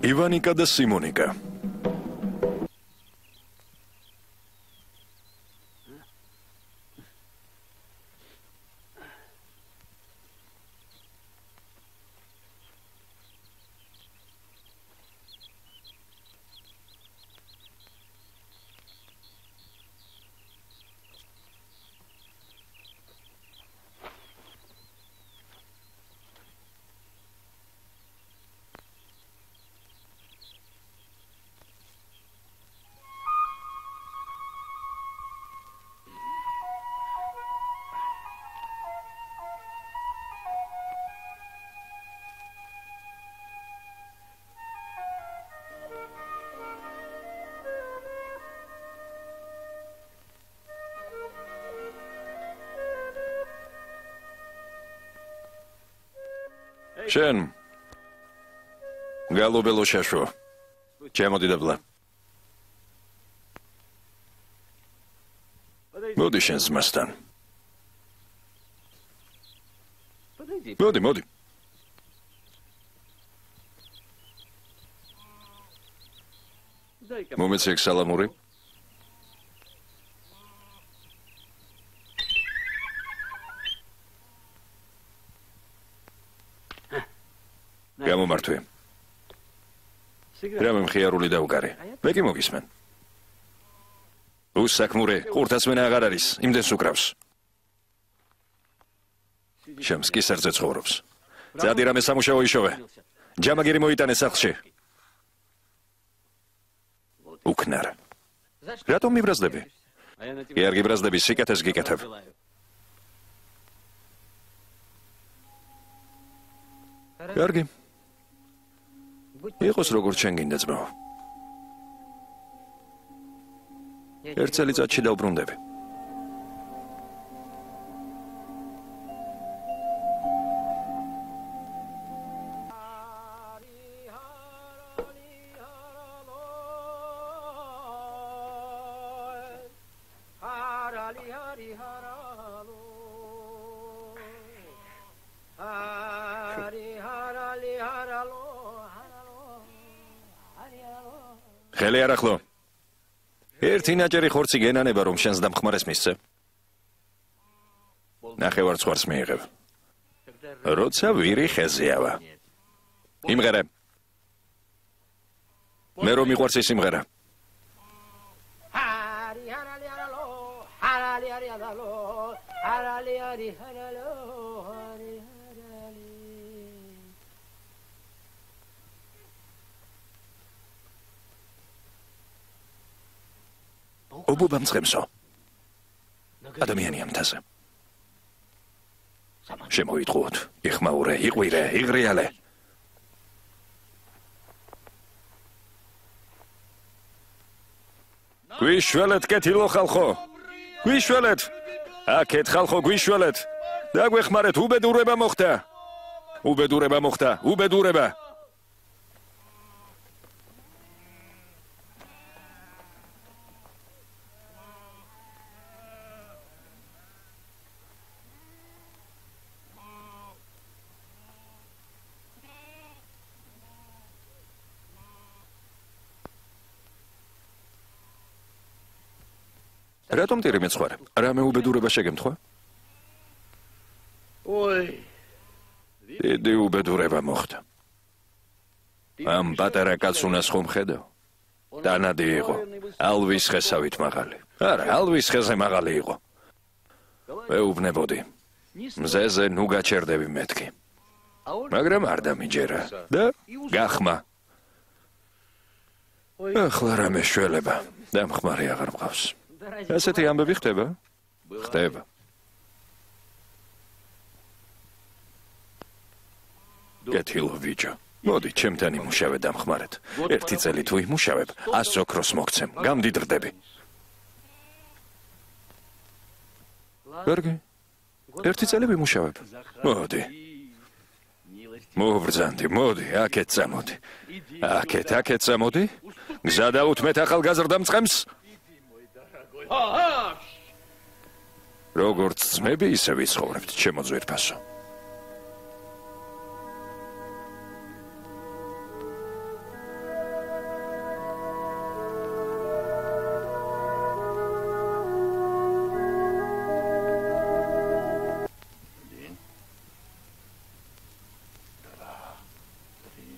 ივანიკა და სიმონიკა. შენ გალობელო შაშო ჩემოდი და ბლა მოდი შენ ზმასთან მოდი მომეცე ეგ სალამური გამომართვე. რა მომხიარული დაუგარე. მე კი მოგისმენ. უსაქმურე, ყურთასმენა აღარ არის, იმდენს უკრავს. შამს კი სარზე ცხოვრობს. ძადი რამე სამუშაო იშოვე. ჯამაგირი მოიტანე სახლში. უკნარ. რატომ მიბრაზდები? კი არ გიბრაზდები, სიკეთეს გიკეთებ. კარგი. იყოს როგორც შენ გინდა ძმაო. ერთ წელიწადში დავბრუნდები. ხელი არ ახლო. ერთი ნაჭერი ხორცი გენანება რომ შენს დამხმარეს მისცე. ნახევარცხვარს მიიღებ. როცა ვირი ხეზეავა. იმღერე. მე რომ მიყვარს ის იმღერა. ობობა მწყემსო. ადამიანია მთაზე. შემოიტყუოთ, იხმაურე, იყვირე, იღრიალე. გვიშველეთ კეთილო ხალხო. გვიშველეთ. აქეთ ხალხო გვიშველეთ. დაგვეხმარეთ, უბედურება მოხდა. უბედურება. რატომ ტირი მეცხვარე? რამე უბედურება შეგემთხვა? დიდი უბედურება მოხდა. ამ პატარა კაცს უნას ხომ ხედავ? დანადი იყო. ალვის ხესავით მაღალი. არა, ალვის ხეზე მაღალი იყო. მეუბნებოდი. მზეზე ნუ გაჩერდები მეთქი. მაგრამ არ დამიჯერა და გახმა. ახლა რამე შველება. დამხმარე აღარ მყავს. ასეთი ამბები ხდება? ხდება. კეთილო ვიჯო. მოდი, ჩემთან იმუშავე დამხმარეთ. ერთი წელი თუ იმუშავებ, 100 ოქროს მოგცემ. გამდიდრდები. კარგი. ერთი წელი ვიმუშავებ. მოდი. მოვბრძანდი, მოდი, აქეთ წამოდი. აქეთ წამოდი. გზა დაუთმეთ ახალგაზრდა მწყემს. როგორც ძმები, ისე ვიცხოვრებთ, ჩემო ძვირფასო.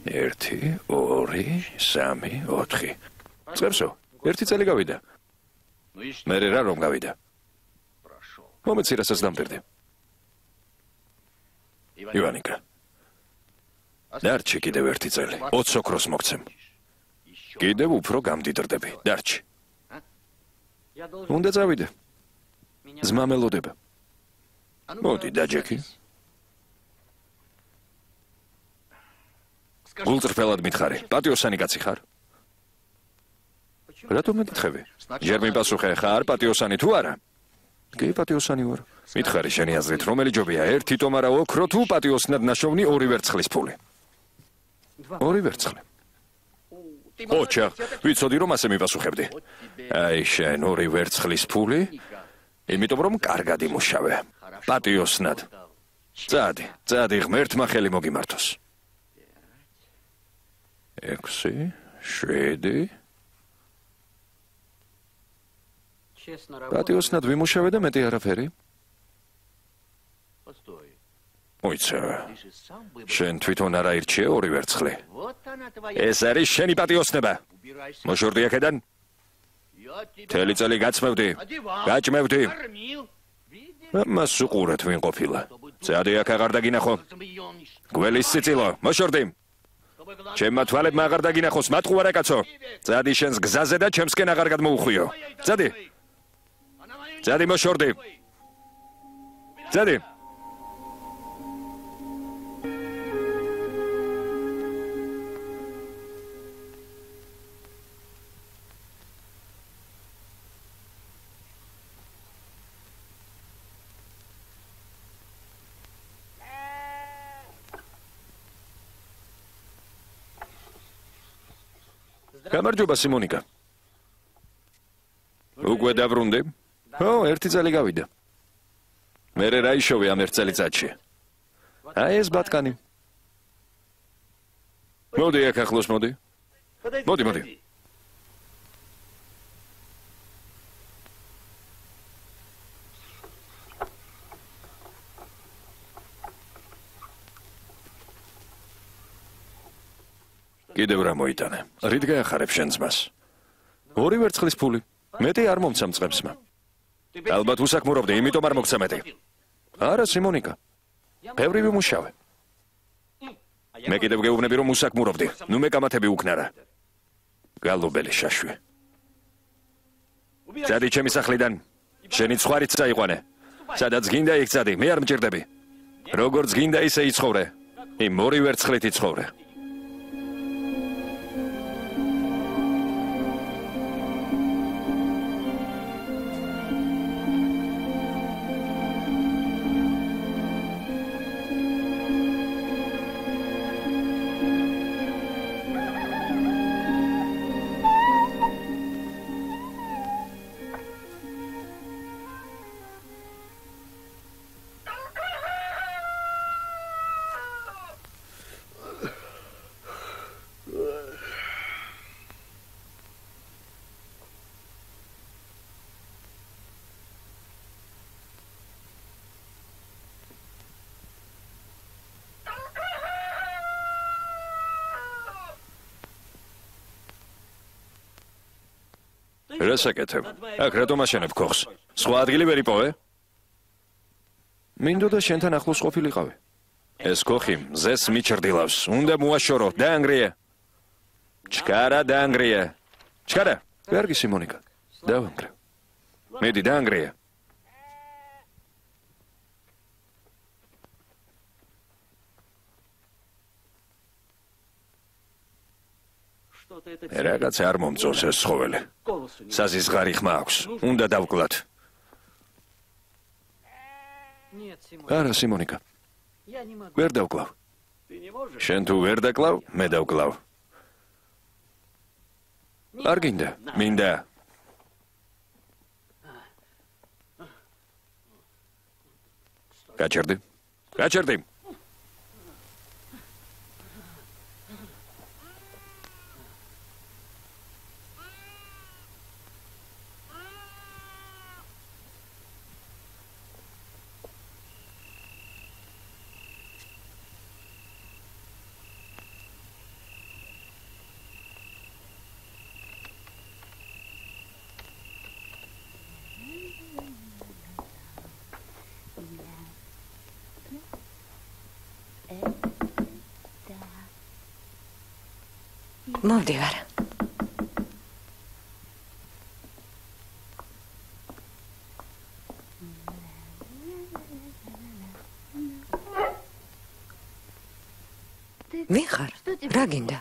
1 2 3 4 წევსო ერთი წელი გავიდა მე რა რომ გავიდა მომეცი რასაც დამპირდი ივანიკა დარჩი კიდევ ერთი წელი 20 ოქროს მოგცემ კიდევ უფრო გამდიდრდები დარჩი უნდა წავიდე ძმა მელოდება მოდი დაჯექი გულწრფელად მითხარი პატიოსანი კაცი ხარ რატომ მეკითხები ჯერ მიპასუხე ხარ პატიოსანი თუ არა კი პატიოსანი ვარ მითხარი შენი აზრით რომელი ჯობია ერთი ტომარა ოქრო თუ პატიოსნად ნაშოვნი 2 ვერცხლის ფული 2 ვერცხლი ოჩა ვიცოდი რომ ასე მიპასუხებდი აი შენ 2 ვერცხლის ფული იმიტომ რომ კარგად იმუშავე პატიოსნად წადი ღმერთმა ხელი მოგიმართოს 6 7 პატიოსნად ვიმუშავე და მეტი არაფერი მოიცა შენ თვითონ არ აირჩიე 2 ვერცხლი ეს არის შენი პატიოსნება მოშორდი აქედან მთელი წელი გაჭმევდი მას უყურეთ ვინ ყოფილა წადი აქ აღარ დაგინახო გველის წიწილო მოშორდი ჩემმა თვალებმა აღარ დაგინახოს მატყუარა კაცო წადი შენს გზაზე და ჩემსკენ აღარ გადმოუხვიო წადი მოშორდი წადი გამარჯობა სიმონიკა უკვე დაბრუნდი ო ერთი წელი გავიდა მე რა იშოვე ამ ერთ წელიწადში აი ეს ბატკანი მოდი აქ ახლოს მოდი კიდევ რა მოიტანე რით გაახარებ შენ ძმას 2 ვერცხლის ფული მეტი არ მომცა მწყებსმა ალბათ უსაქმურობდი იმიტომ არ მოგცა მეტი არა სიმონიკა ბევრი ვიმუშავე მე კიდევ გეუბნები რომ უსაქმურობდი ნუ მეკამათები უკნარა გალობელი შაშვი წადი ჩემი სახლიდან შენი ცხვარიც წაიყვანე სადაც გინდა იქ წადი მე არ მჭირდები როგორც გინდა ისე იცხოვრე იმ 2 ვერცხლით იცხოვრე რა საკეთებ? აქ რატომ აშენებ ქოხს? სხვა ადგილი ვერ იპოვე? მინდოდა შენთან ახლოს ყოფილიყავი. ეს ქოხი მზეს მიჩრდილავს. უნდა მოაშორო, დაანგრია. ჩქარა დაანგრია. ჩქარა. კარგი სიმონიკა. დავანგრე. მედი დაანგრია. რაღაც არ მომწონს ეს ცხოველი. საზისღარი ხმა აქვს. უნდა დავკლათ. არა სიმონიკა. ვერ დავკლავ. შენ თუ ვერ დაკლავ, მე დავკლავ. არ გინდა, მინდა. გაჩერდი. გაჩერდი. მოვდივარ. ვიხარ? რა გინდა?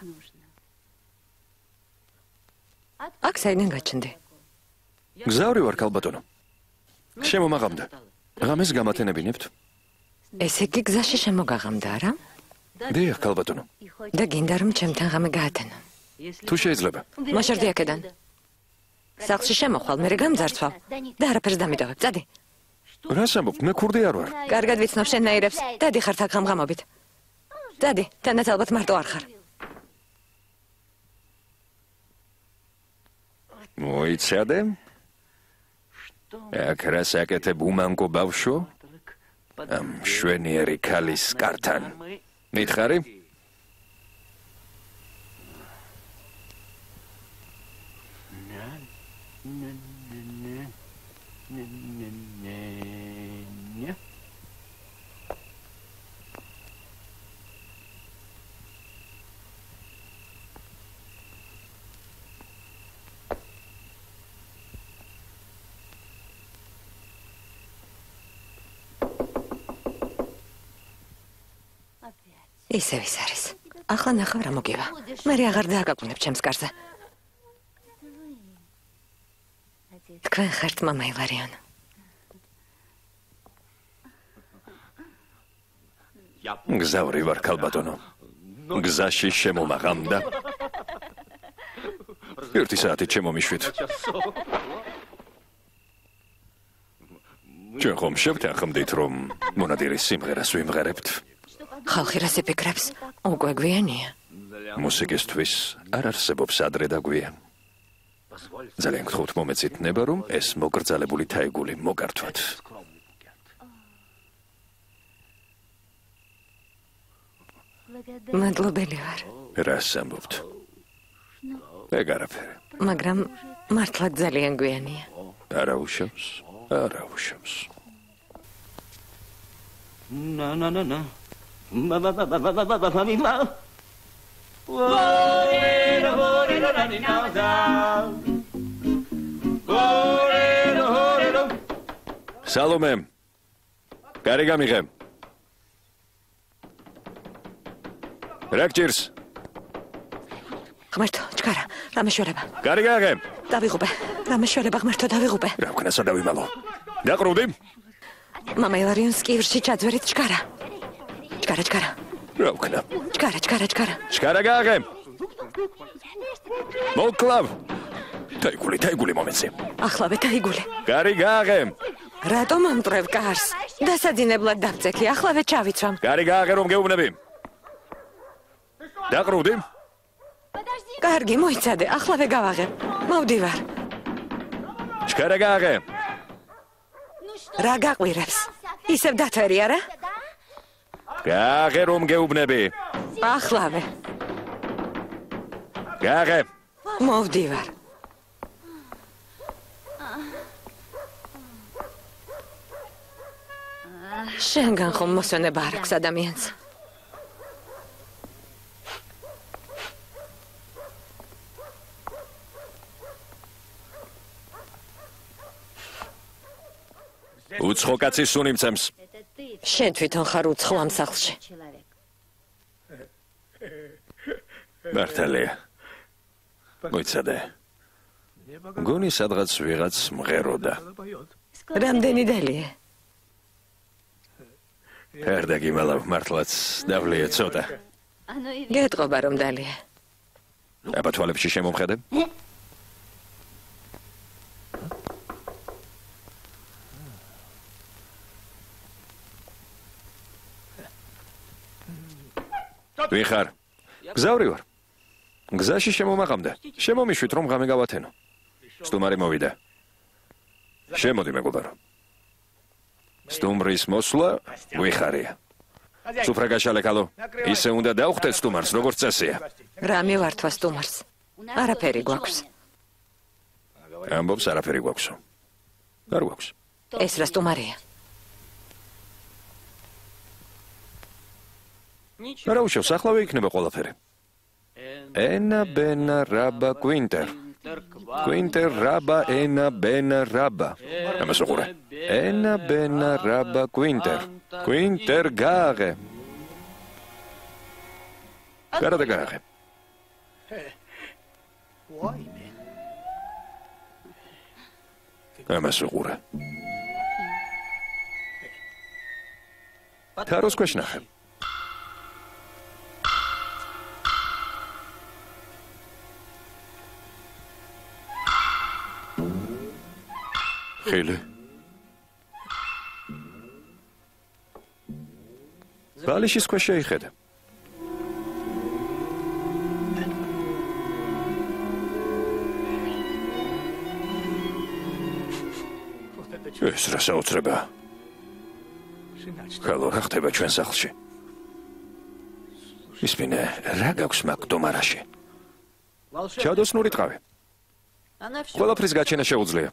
აქ საიდან გაჩნდი? გზავრი ვარ, ქალბატონო. შემომაღამდა. ღამეს გამათენებინებთ. ესე იგი გზაში შემოგაღამდა, არა? დიახ, ქალბატონო. და გინდა რომ ჩემთან ღამე გაათენო. თუ შეიძლება. მოშორდი აქედან. სახლში შემოხვალ, მე გამძარცვალ და არაფერს დამიტოვებ. წადი. რას ამბობთ? მე ქურდი არ ვარ. კარგად ვიცნობ შენნაირებს. დადი ხართ აქ ღამღამობით. წადი, თანაც ალბათ მარტო არ ხარ. მოიცადე? აქ რას აკეთებ უმანკო ბავშვო? ამ შვენიერი ქალის კართან. მითხარი? ისევ ის არის. ახლა ნახავ რა მოგივა. მე აღარ დააგაგუნებ ჩემს კარზე. თქვენ ხართ მამა ილარიონ. გზავრი ვარ, ქალბატონო. გზაში შემომაღამდა. 1 საათით შემომიშვით. ჩვენ ხომ შევთანხმდით, რომ მონადირის სიმღერას ვიმღერებთ. ხალხი რას იფიქრებს? უკვე გვიანია. მუსიკისთვის არ არსებობს ადრე და გვიან. ძალიან გთხოვთ მომეცით ნება, რომ ეს მოგრძალებული თაიგული მოგართვათ. მადლობელი ვარ. რას ამბობთ? ეგ არაფერი. მაგრამ მართლა ძალიან გვიანია. არა უშავს, არა უშავს. Na. Ma. სალომე. კარი გამიღე. რა გჭირს? ღმერთო, ჩქარა, რა მეშორება? კარი გააღე. დავიღუპე. რა მეშორება ღმერთო, დავიღუპე. რა ვქნა სადავიმალო? დაყრუდი? მამა ილარიონს კივრში ჩაძვერით ჩქარა. ჩქარა. რა ვქნა? ჩქარა. ჩქარა გააღე. მოკლავ. თაიგული მომეცი. ახლავე თაიგული. კარი გააღე. რატომ ამტრევ კარს? დასაძინებლად დავწექი, ახლავე ჩავიცვამ. კარი გააღე რომ გეუბნები. დაყრუდი? კარგი, მოიცადე, ახლავე გავაღებ. მოვდივარ. ჩქარა გააღე. რა გაყვირებს? ისევ დათვერი არა? გააღე რომ გეუბნები. ახლავე. გააღე. მოვდივარ. შენგან ხომ მოსვენება არ აქვს ადამიანს? უცხო კაცი სუნიმცემს. შენ თვითონ ხარ უცხო ამ სახლში. მართალია. მოიცადე. გონი სადღაც ვიღაც მღეროდა. რამდენი დალია? ერდა გიმალავ მართლაც დავლია ცოტა. გეტყობა რომ დალია. აბა თვალებში შემომხედე. ვიხარ? გზავრი ვარ. გზაში შემომაღამდა. შემომიშვით რომ ღამე გავათენო. სტუმარი მოვიდა. შემოდი მეგობარო. სტუმრის მოსვლა ვიხარია. სუფრა გაშალე ქალო. ისე უნდა დავხვდეთ სტუმარს როგორც წესია. რა მივართვა სტუმარს? არაფერი გვაქვს. ამბობს არაფერი გვაქვსო. არ გვაქვს. ეს რა სტუმარია? არა უშავს, ახლავე იქნება ყველაფერი. ენა ბენა რაბა კვინტერ. კვინტერ რაბა ენა ბენა რაბა. ამას უყურე. ენა ბენა რაბა კვინტერ. კვინტერ გააღე. გარდა გააღე. ამას უყურე. თაროს ქვეშ ნახე. ხილი. ბალიშის ქვეშ შეიხედა. ეს რა საოცრებაა. ხალო რა ხდება ჩვენ სახლში? ისმინე, რა გაქვს მაგ დომარაში? ჩადოსნური ტყავი. ყველაფრის გაჩენა შეუძლია.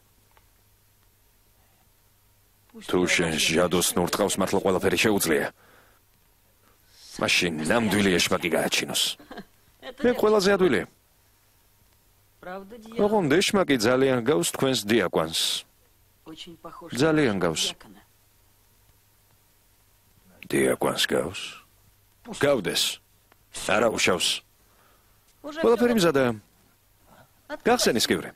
თუ შენ ჯადოსნურ ტყავს მართლა ყველაფერი შეუძლია. მაშინ ნამდვილი ეშმაკი გააჩინოს. მე ყველაზე ადვილია. ოღონდ ეშმაკი ძალიან გავს თქვენს დიაკვანს. ძალიან გავს. დიაკვანს გავს. გავდეს. არა უშავს. ყველაფერი მზადაა. გახსენის კივრი.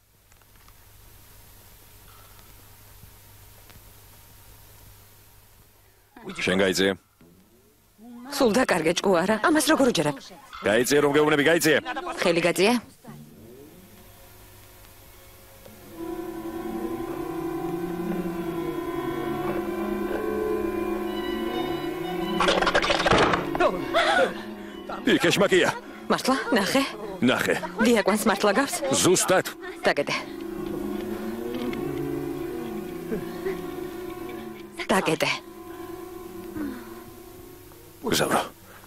შენ გაიწიე. სულ დაკარგე ჭკუ არა? ამას როგორ უჯერებ? გაიწიე რომ გეუბნები, გაიწიე. ხელი გაძიე? იქ ეშმაკია. მართლა? ნახე. ნახე. დიაკვანს მართლა გავს? ზუსტად. დაგედე. დაგედე. გზავრო.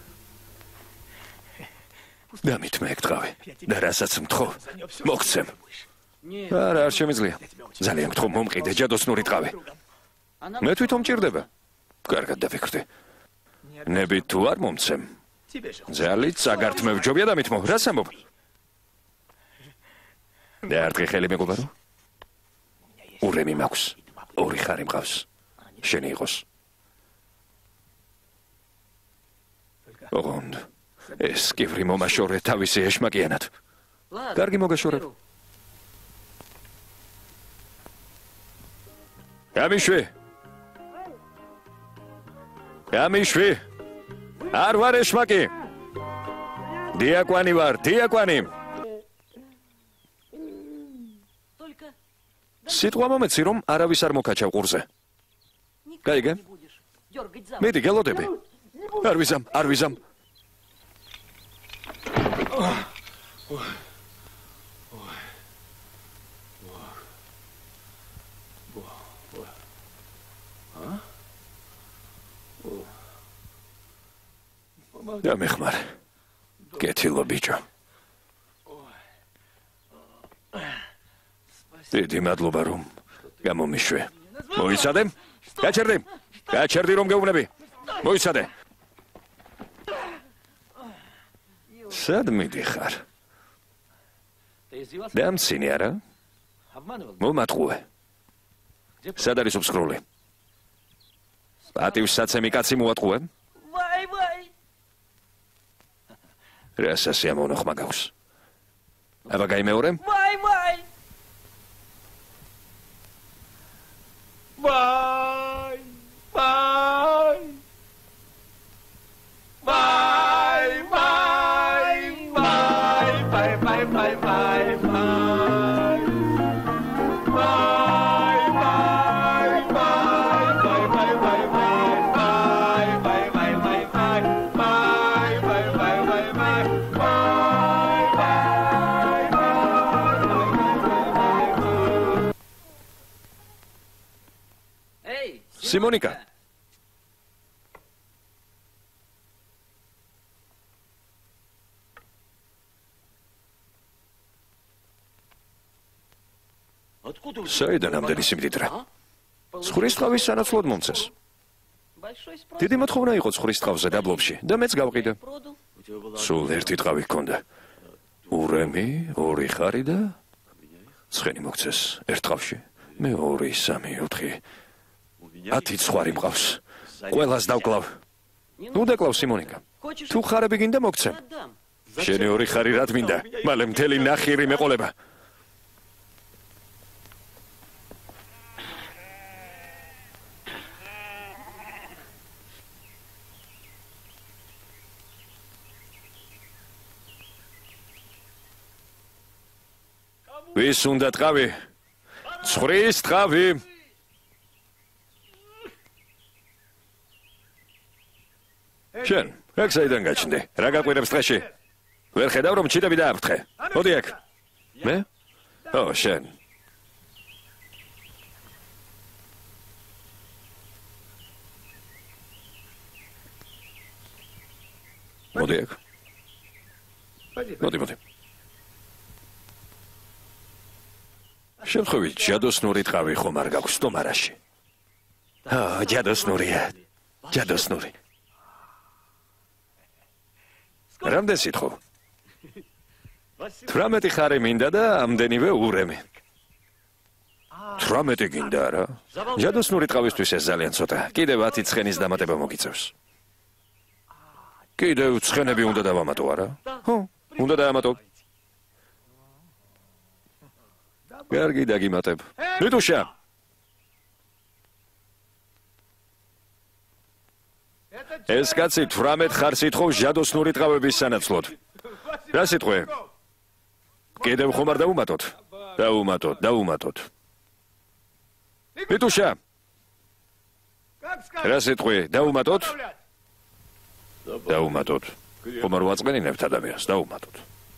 დამით მე ეგ ტყავი. და რასაც მთხოვ, მოგცემ. არა, არ შემიძლია. ძალიან გთხოვ, მომყიდე ჯადოსნური ტყავი. მე თვითონ მჭირდება. კარგად დავიქრდი. ნებით თუ არ მომცემ. ძალით საგართმევ-ჯობია და მithmo, რას ამბობ? და არტყი ხელი მეგობარო? ურემი მაქვს. ორი ხარი მყავს. შენი იყოს. ოღონდ ეს კივრი მომაშორე თავისი ეშმაკიანად. კარგი მოგაშორებ. გამიშვი. გამიშვი. არ ვარ ეშმაკი. დიაკვანი ვარ, დიაკვანი. სიტყვა მომეცი რომ არავის არ მოკაჩავ ყურზე. გაიგე? მეტი გელოდები. არ ვიზამ. დამეხმარ. კეთილო ბიჭო. დიდი მადლობა რომ გამომიშვე. მოიცადე? გაჩერდი რომ გეუბნები. მოიცადე. სად მიდიხარ? დამცინი არა? მომატყუე. სად არის უბსკრული? პატივსაცემი კაცი მოატყუე? რასა სიამოვნო ხმა გაქვს? აბა გაიმეორე? Simonика. საიდან ამდენი სიმდიდრე? ცხრის ტყავის სანაცვლოდ მომცეს. დიდი მოთხოვნა იყო ცხრის ტყავზე დაბლობში და მეც გავყიდე. სულ ერთი ტყავი ჰქონდა. ურემი, 2 ხარი და ცხენი მოგცეს ერთ ხავში. მე 2, 3, 4. 10 ხვარი მყავს. ყველას დავკლავ. ნუ დაკლავ სიმონიკა. თუ ხარები გინდა მოგცემ. შენი 2 ხარი რა მინდა? მალე მთელი ნახირი მეყოლება. ვის უნდა ტყავი? ცხრის ტყავი. შენ, აქ საიდან გაჩნდი? რა გაყვირებს დღეში? ვერ ხედავ რომ ჩიტები დააფრთხე. მოდი აქ. მე? ო, შენ. მოდი აქ. მოდი. შემთხვევით ჯადოსნური ტყავი ხომ არ გაქვს სტომარაში? ჯადოსნურია. ჯადოსნური. რამდენ სიტყვა? 18 ხარი მინდა და ამდენივე ურემი. 18 გინდა რა? ჯადოსნური ტყავისთვის ეს ძალიან ცოტა. კიდევ 10 ცხენის დამატება მოგიწევს. კიდევ ცხენები უნდა დავამატო არა? ხო, უნდა დაამატო. კარგი დაგიმატებ. ნიტუშა. ეს კაცი 18 ხარს ითხოვს ჯადოსნური ტყავების სანაცვლოდ. რა სიტყვე? კიდევ ხომ არ დაუმატოთ? დაუმატოთ. ნიტუშა. რა სიტყვე? დაუმატოთ? დაუმატოთ. ხომ არ ვაწყენინებთ ადამიანს, დაუმატოთ.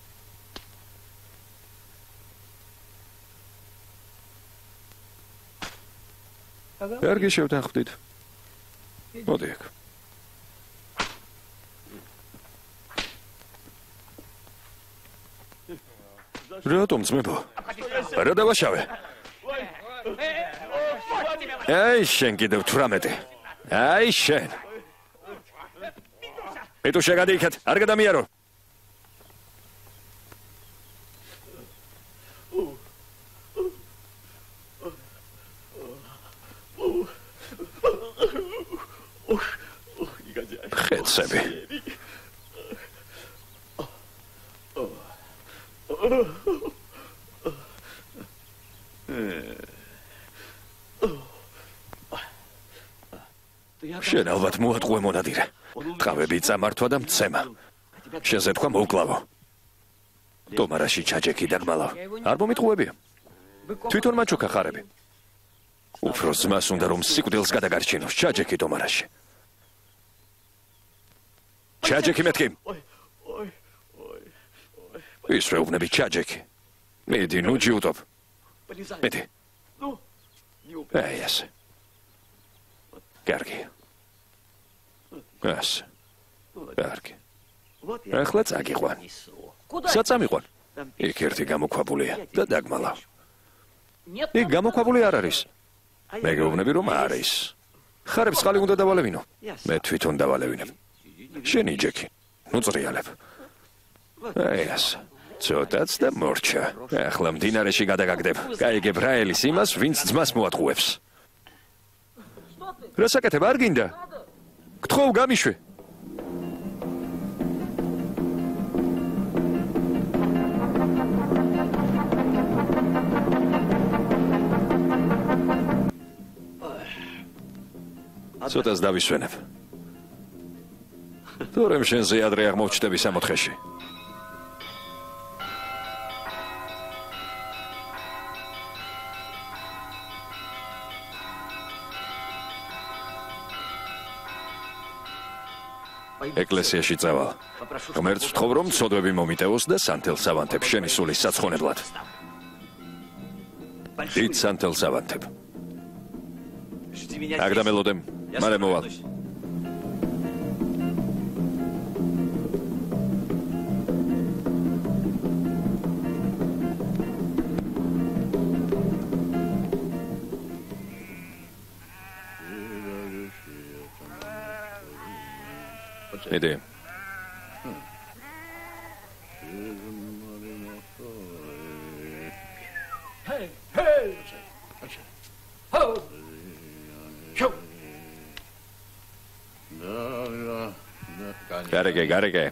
კარგი შევთანხმდით. მოდი აქ. რატომ ძმებო? რა დავაშავე? აი შენ კიდევ 18. აი შენ. ეტო შეგადიქეთ, არ გადამიარო. ხეცები. შენ ალბათ მოატყუე მონადირე. ტყავები წამართვა და მცემა. შენზე თქვა მოვკლავო. დომარაში ჩაჯექი დაგმალავ. არ მომიტყუებია. თვითონ მაჩუქა ხარები. უფრო ძმას უნდა რომ სიკვდილს გადაგარჩინოს. ჩაჯექი დომარაში. ჩაჯექი მეთქი. ის რეუბნები ჩაჯექი. მიდი, ნუ ჯიუტობ. მიდი. აი ესე. კარგი. ასე. კარგი. ახლა წაგიყვან. საწამიყვან. იქ ერთი გამოქვაბულია და დაგმალავ. იქ გამოქვაბული არ არის. მე გეუბნები რომ არის. ხარებს ხალი უნდა დავალევინო. მე თვითონ დავალევინებ. შენი ჯექი. ნუ წრიალებ. აი ასე. ცოტაც და მორჩა. ახლა მდინარეში გადაგაგდებ. გაიგებ რაელის იმას, ვინც ძმას მოატყუებს. რა საკეთებ არ გინდა? გთხოვ გამიშვე. ცოტას დავისვენებ. თორემ შენზე ადრე აღმოჩნდები სამოთხეში. ეკლესიაში წავალ. ღმერთს ვთხოვ რომ ცოდვები მომიტევოს და სანთელს ავანთებ შენი სულის საცხონებლად. დიდ სანთელს ავანთებ. აქ დამელოდემ, მალე მოვალ. მიდი. გარეგე, გარეგე.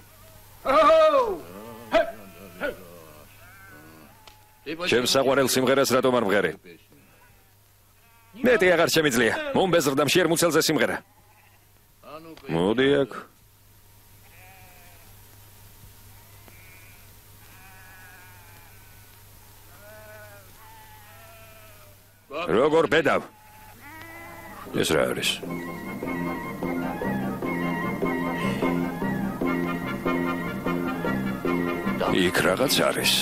ჩემ საყვარელ სიმღერას რატომ არ მღერი? მეტი აღარ შემიძლია. მომბეზრდა მშიერ მუცელზე სიმღერა. მოდი აქ. როგორ ბედავ? ეს რა არის? იქ რაღაც არის.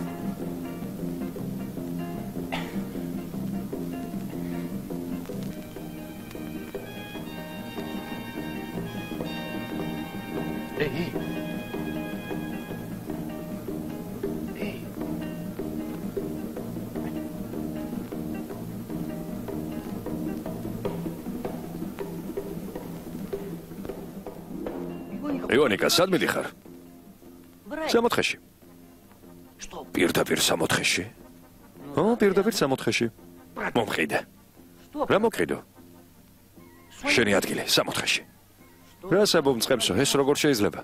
იონიკა, სად მიდიხარ? სამოთხეში. პირდაპირ სამოთხეში? პირდაპირ სამოთხეში. მომყიდე. რა მოკიდო? შენი ადგილი სამოთხეში. რა საბომწყებსო, ეს როგორ შეიძლება?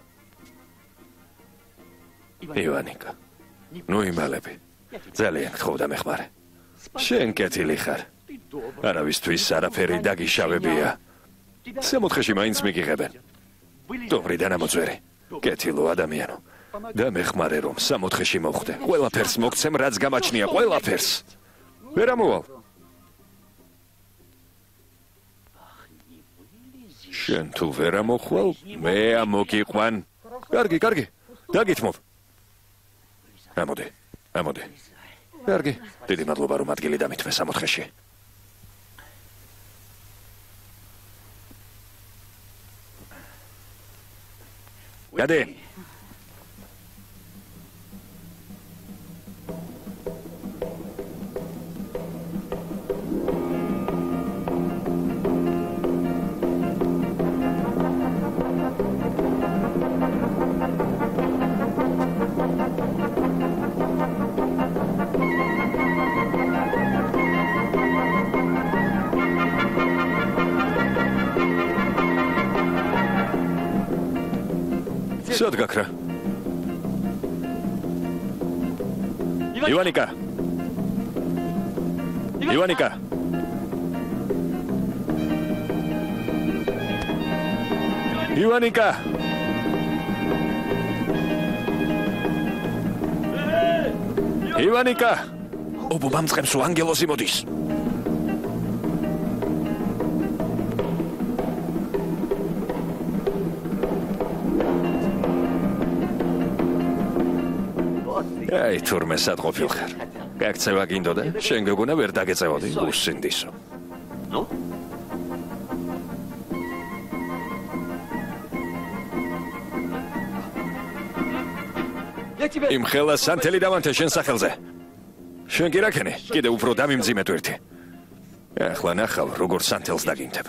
იონიკა. ნუ იმალები. ძალიან გთხოვდა მეხმარე. შენ კეთილი ხარ. არავისთვის არაფერი დაგიშავებია. სამოთხეში მაინც მიგიღებენ. Dobri dan ამოწვერი. კეთილო ადამიანო. და მეხმარე რომ სამოთხეში მოხვდე. ყველაფერს მოგცემ, რაც გამაჩნია, ყველაფერს. ვერ ამოვალ. შენ თუ ვერ ამოხვალ, მე ამოგიყვან. კარგი, კარგი. დაგითმობ. ამოდი, ამოდი. კარგი. დიდი მადლობა რომ ადგილი დამითმე სამოთხეში. გადი. Сад гакра. Ионика. Ионика. Ионика. Ионика. Ობო მამწყებს ანგელოზი მოდის. აი თურმე სად ყოფილხარ? გაქცევა გინდოდა? შენ გეგონა ვერ დაგეწევოდი უსინდისო. ნო? იმ ხელა სანთელი დავანთე შენ სახელზე. შენ კი რა ქენი? კიდე უფრო დამიმძიმე თვირთი. ახლა ნახავ როგორ სანთელს დაგინთებ.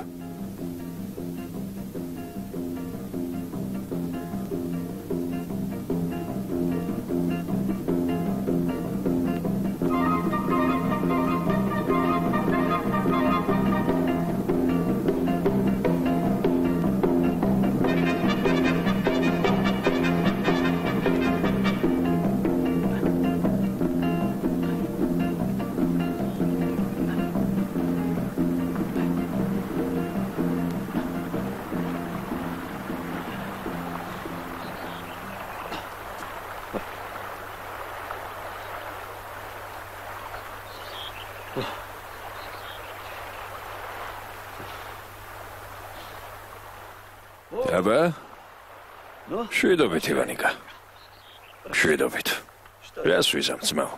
აბა? შვიდობით ივანიკა. შვიდობით. რას ვიზამ ძმაო?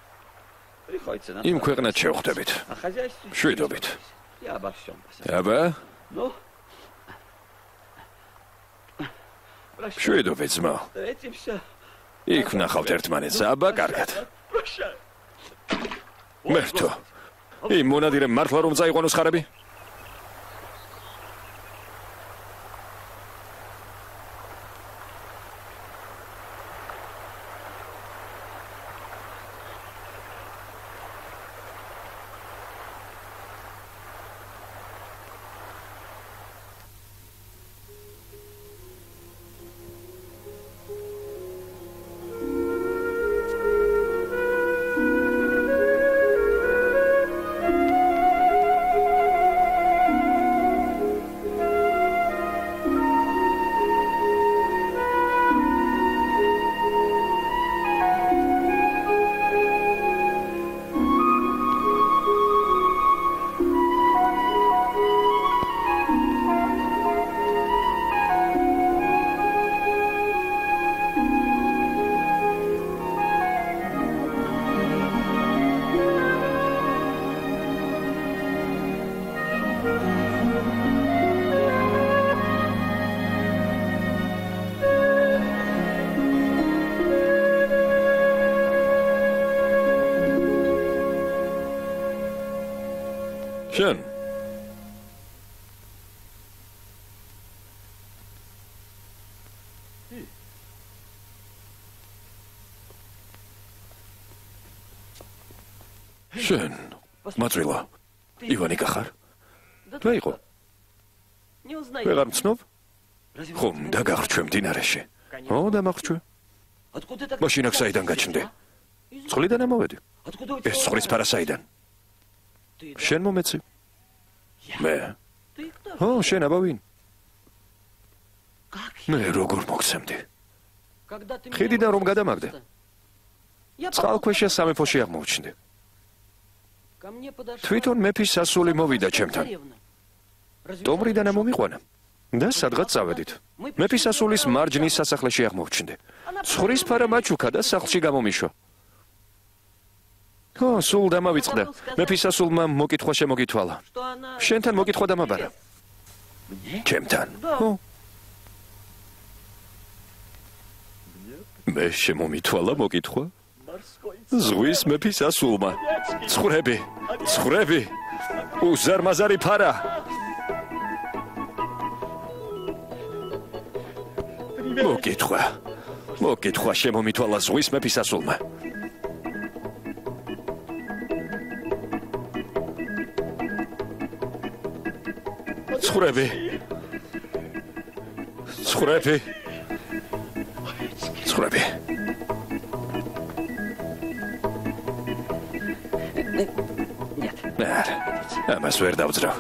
იმ ქვეყნად შევხვდებით. შვიდობით. აბა? შვიდობით ძმაო. იქ ვნახავთ ერთმანეთს. აბა, კარგად. მერტო. იმ მონადირემ მართლა რომ წაიყვანოს ხარები? შენ შენ მაწვილა ივანიკა ხარ? რა იყო? ვეღარ მცნობ? ხომ დაგახრჩვე მდინარეში. ო, დამახრჩვე. მაშინ აქ საიდან გაჩნდი? წყლიდან ამოვედი. ეს წყლის ფარა საიდან? შენ მომეცი? მე? ო, შენ აბავინ? მე როგორ მოგცემდი? ხიდიდან რომ გადამაგდე? წყალქვეშა სამეფოში აღმოჩნდი. თვითონ მეფის სასული მოვიდა ჩემთან. დომრიდან ამომიყვანა და სადღაც წავედით. მეფის სასულის მარჯნის სასახლეში აღმოჩნდი. ცხრის ფარა მაჩუქა და სახლში გამომიშვა. ო, სულ დამავიწყდა. მეფის სასულმა მოკითხვა შემოგითვალა. შენთან მოკითხვა დამაბარა. ჩემთან. ო. მე შემომითვალა მოკითხვა. ზღვის მეფის სასულმა. ცხვრები. უზარმაზარი ფარა. მოკითხვა შემომითვალა ზღვის მეფის სასულმა. ცხვრები. ამას ვერ დავძრავ.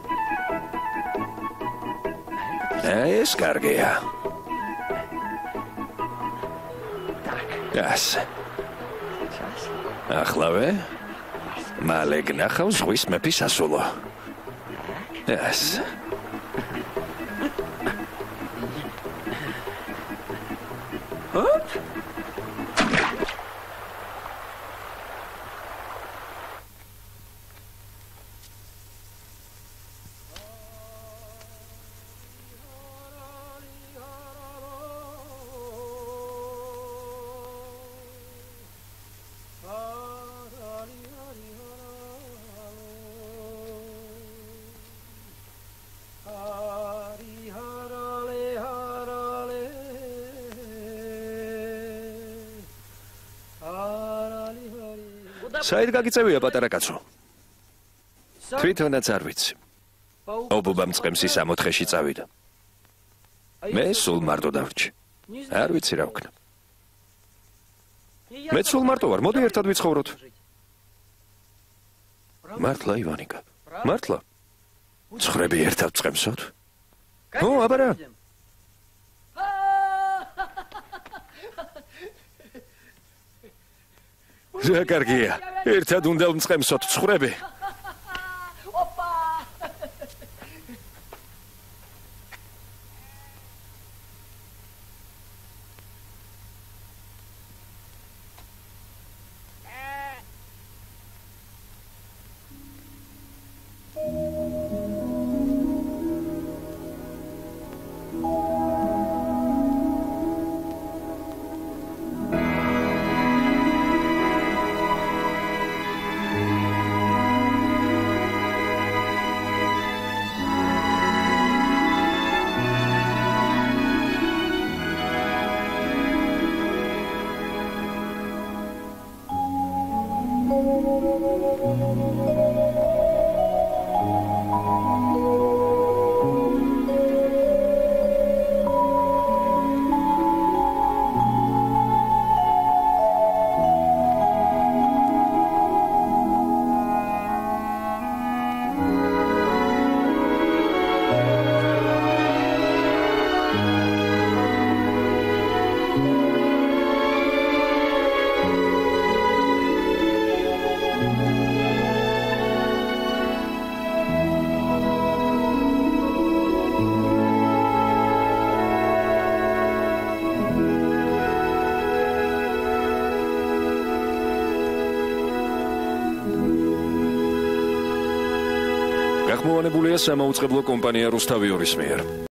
ეს კარგია. ასე. ახლავე მალე გნახავ ზღვის მეფის სასულო. ასე. საით გაგიწევია პატარა კაცო? თვითონაც არ ვიცი. ობობა მწყემსი 64-ში წავიდა. მე სულ მარტო დავრჩი. არ ვიცი რა ვქნა. მე სულ მარტო ვარ, მოდი ერთად ვიცხოვროთ. მართლა ივანიკა, მართლა? ცხვრები ერთად წემსოთ? ო, აბარა. რა კარგია, ერთად უნდა ვმწყემსოთ ცხვრები. გახმოვანებულია სამაუწყებლო კომპანია რუსთავიორის მიერ.